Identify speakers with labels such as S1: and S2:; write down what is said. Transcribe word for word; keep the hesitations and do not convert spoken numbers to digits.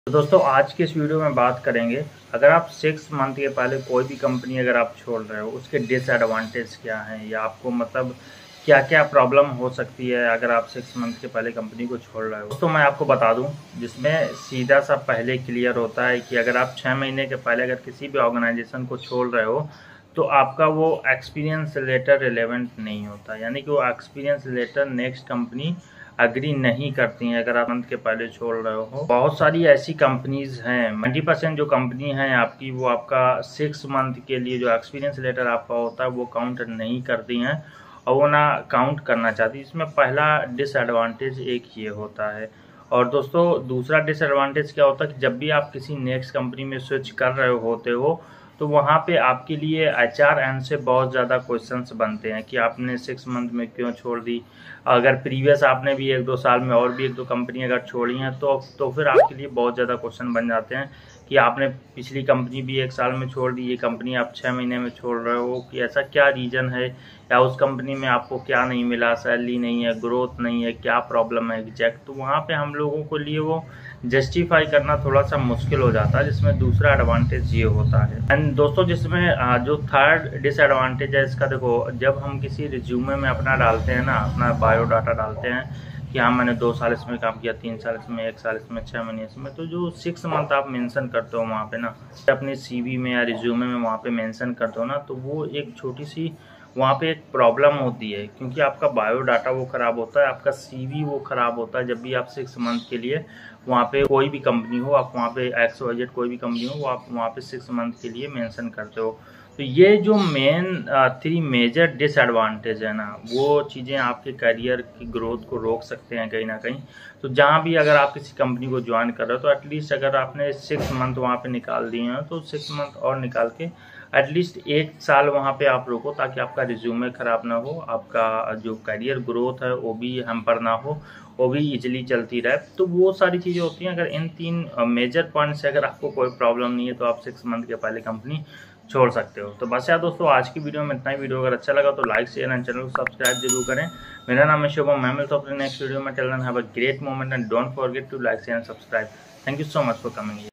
S1: तो दोस्तों आज के इस वीडियो में बात करेंगे, अगर आप सिक्स मंथ के पहले कोई भी कंपनी अगर आप छोड़ रहे हो उसके डिसएडवांटेज क्या हैं, या आपको मतलब क्या क्या प्रॉब्लम हो सकती है अगर आप सिक्स मंथ के पहले कंपनी को छोड़ रहे हो। दोस्तों मैं आपको बता दूं, जिसमें सीधा सा पहले क्लियर होता है कि अगर आप छः महीने के पहले अगर किसी भी ऑर्गेनाइजेशन को छोड़ रहे हो तो आपका वो एक्सपीरियंस लेटर रिलेवेंट नहीं होता, यानी कि वो experience letter next company agree नहीं करती हैं अगर आप मंथ के पहले छोड़ रहे हो। बहुत सारी ऐसी कंपनीज हैं, नाइन्टी परसेंट जो कंपनी है आपकी वो आपका सिक्स मंथ के लिए जो एक्सपीरियंस लेटर आपका होता है वो काउंट नहीं करती हैं और वो ना काउंट करना चाहती। इसमें पहला डिसएडवांटेज एक ये होता है। और दोस्तों दूसरा डिसएडवांटेज क्या होता है कि जब भी आप किसी नेक्स्ट कंपनी में स्विच कर रहे होते हो तो वहाँ पे आपके लिए एच आर एंड से बहुत ज़्यादा क्वेश्चंस बनते हैं कि आपने सिक्स मंथ में क्यों छोड़ दी। अगर प्रीवियस आपने भी एक दो साल में और भी एक दो कंपनी अगर छोड़ी हैं तो तो फिर आपके लिए बहुत ज़्यादा क्वेश्चन बन जाते हैं कि आपने पिछली कंपनी भी एक साल में छोड़ दी, ये कंपनी आप छः महीने में छोड़ रहे हो, कि ऐसा क्या रीज़न है, या उस कंपनी में आपको क्या नहीं मिला, सैलरी नहीं है, ग्रोथ नहीं है, क्या प्रॉब्लम है एग्जैक्ट। तो वहाँ पे हम लोगों के लिए वो जस्टिफाई करना थोड़ा सा मुश्किल हो जाता है, जिसमें दूसरा एडवांटेज ये होता है। एंड दोस्तों जिसमें जो थर्ड डिसएडवांटेज है इसका, देखो जब हम किसी रिज्यूमे में अपना डालते हैं ना, अपना बायोडाटा डालते हैं कि हाँ मैंने दो साल इसमें काम किया, तीन साल इसमें, एक साल इसमें, छः महीने इसमें, तो जो सिक्स मंथ आप मेंशन करते हो वहाँ पे ना अपने सीवी में या रिज्यूमे में वहाँ पे मेंशन करते हो ना, तो वो एक छोटी सी वहाँ पे एक प्रॉब्लम होती है, क्योंकि आपका बायोडाटा वो ख़राब होता है, आपका सीवी वो ख़राब होता है। जब भी आप सिक्स मंथ के लिए वहाँ पे कोई भी कंपनी हो, आप वहाँ पे एक्स वाई जेड कोई भी कंपनी हो, वो आप वहाँ पे सिक्स मंथ के लिए मेंशन करते हो। तो ये जो मेन थ्री मेजर डिसएडवांटेज है ना, वो चीज़ें आपके करियर की ग्रोथ को रोक सकते हैं कहीं ना कहीं। तो जहाँ भी अगर आप किसी कंपनी को ज्वाइन कर रहे हो तो एटलीस्ट अगर आपने सिक्स मंथ वहाँ पे निकाल दिए हैं तो सिक्स मंथ और निकाल के एटलीस्ट एक साल वहाँ पे आप रोको, ताकि आपका रिज्यूमे ख़राब ना हो, आपका जो करियर ग्रोथ है वो भी हैम्पर ना हो, वो भी इजीली चलती रहे। तो वो सारी चीज़ें होती हैं। अगर इन तीन मेजर पॉइंट से अगर आपको कोई प्रॉब्लम नहीं है तो आप सिक्स मंथ के पहले कंपनी छोड़ सकते हो। तो बस यार दोस्तों आज की वीडियो में इतना ही। वीडियो अगर अच्छा लगा तो लाइक शेयर एंड चैनल को सब्सक्राइब जरूर करें। मेरा नाम है शुभम, मैं मिलता हूं अपने नेक्स्ट वीडियो में। Till then have a great moment and don't forget to like share and subscribe. Thank you so much for coming.